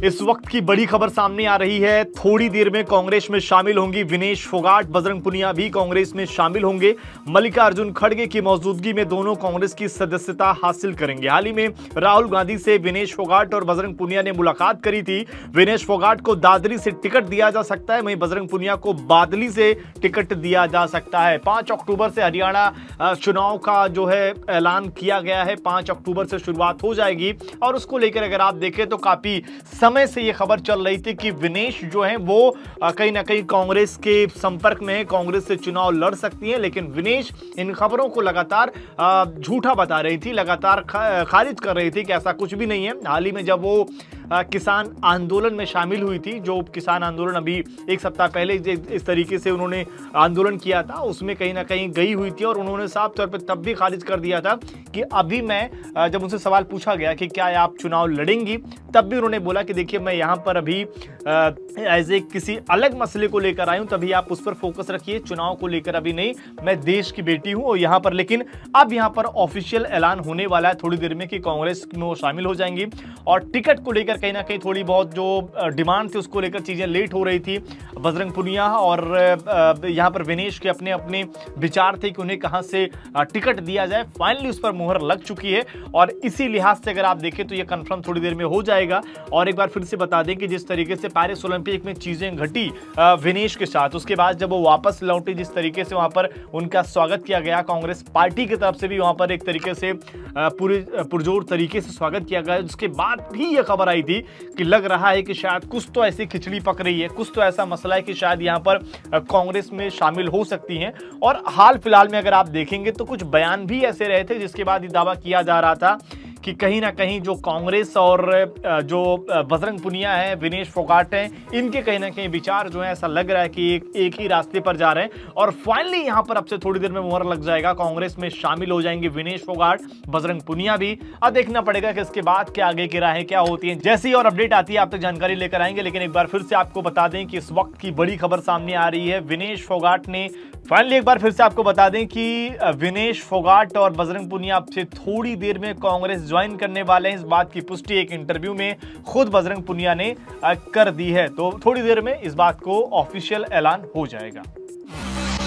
इस वक्त की बड़ी खबर सामने आ रही है। थोड़ी देर में कांग्रेस में शामिल होंगी विनेश फोगाट, बजरंग पुनिया भी कांग्रेस में शामिल होंगे। मल्लिकार्जुन खड़गे की मौजूदगी में दोनों कांग्रेस की सदस्यता हासिल करेंगे। हाल ही में राहुल गांधी से विनेश फोगाट और बजरंग पुनिया ने मुलाकात करी थी। विनेश फोगाट को दादरी से टिकट दिया जा सकता है, वहीं बजरंग पुनिया को बादली से टिकट दिया जा सकता है। 5 अक्टूबर से हरियाणा चुनाव का जो है ऐलान किया गया है। 5 अक्टूबर से शुरुआत हो जाएगी और उसको लेकर अगर आप देखें तो काफी समय से यह खबर चल रही थी कि विनेश जो है वो कहीं ना कहीं कांग्रेस के संपर्क में है, कांग्रेस से चुनाव लड़ सकती है। लेकिन विनेश इन खबरों को लगातार झूठा बता रही थी, लगातार खारिज कर रही थी कि ऐसा कुछ भी नहीं है। हाल ही में जब वो किसान आंदोलन में शामिल हुई थी, जो किसान आंदोलन अभी एक सप्ताह पहले इस तरीके से उन्होंने आंदोलन किया था, उसमें कहीं ना कहीं गई हुई थी और उन्होंने साफ तौर पर तब भी खारिज कर दिया था कि अभी मैं, जब उनसे सवाल पूछा गया कि क्या आप चुनाव लड़ेंगी, तब भी उन्होंने बोला कि देखिए मैं यहाँ पर अभी एज ए किसी अलग मसले को लेकर आई हूँ, तभी आप उस पर फोकस रखिए, चुनाव को लेकर अभी नहीं, मैं देश की बेटी हूँ। और यहाँ पर लेकिन अब यहाँ पर ऑफिशियल ऐलान होने वाला है थोड़ी देर में कि कांग्रेस में वो शामिल हो जाएंगी। और टिकट को लेकर कहीं ना कहीं थोड़ी बहुत जो डिमांड थी उसको लेकर चीजें लेट हो रही थी। बजरंग पुनिया और यहाँ पर विनेश के अपने अपने विचार थे कि उन्हें कहां से टिकट दिया जाए। फाइनली उस पर मुहर लग चुकी है और इसी लिहाज से अगर आप देखें तो ये कंफर्म थोड़ी देर में हो जाएगा। और एक बार फिर से बता दें कि जिस तरीके से पेरिस ओलंपिक में चीजें घटी विनेश के साथ, उसके बाद जब वो वापस लौटे, जिस तरीके से वहां पर उनका स्वागत किया गया, कांग्रेस पार्टी की तरफ से भी वहां पर एक तरीके से पूरे पुरजोर तरीके से स्वागत किया गया। उसके बाद भी यह खबर आई थी कि लग रहा है कि शायद कुछ तो ऐसी खिचड़ी पक रही है, कुछ तो ऐसा मसला है कि शायद यहां पर कांग्रेस में शामिल हो सकती हैं। और हाल फिलहाल में अगर आप देखेंगे तो कुछ बयान भी ऐसे रहे थे जिसके बाद ये दावा किया जा रहा था कि कहीं ना कहीं जो कांग्रेस और जो बजरंग पुनिया है, विनेश फोगाट हैं, इनके कहीं ना कहीं विचार जो है ऐसा लग रहा है कि एक ही रास्ते पर जा रहे हैं। और फाइनली यहां पर अब से थोड़ी देर में मुहर लग जाएगा, कांग्रेस में शामिल हो जाएंगे विनेश फोगाट, बजरंग पुनिया भी। अब देखना पड़ेगा कि इसके बाद क्या आगे की राहें क्या होती हैं। जैसी और अपडेट आती है आप तक जानकारी लेकर आएंगे। लेकिन एक बार फिर से आपको बता दें कि इस वक्त की बड़ी खबर सामने आ रही है। विनेश फोगाट ने फाइनली, एक बार फिर से आपको बता दें कि विनेश फोगाट और बजरंग पुनिया अब से थोड़ी देर में कांग्रेस ज्वाइन करने वाले हैं। इस बात की पुष्टि एक इंटरव्यू में खुद बजरंग पुनिया ने कर दी है। तो थोड़ी देर में इस बात को ऑफिशियल ऐलान हो जाएगा।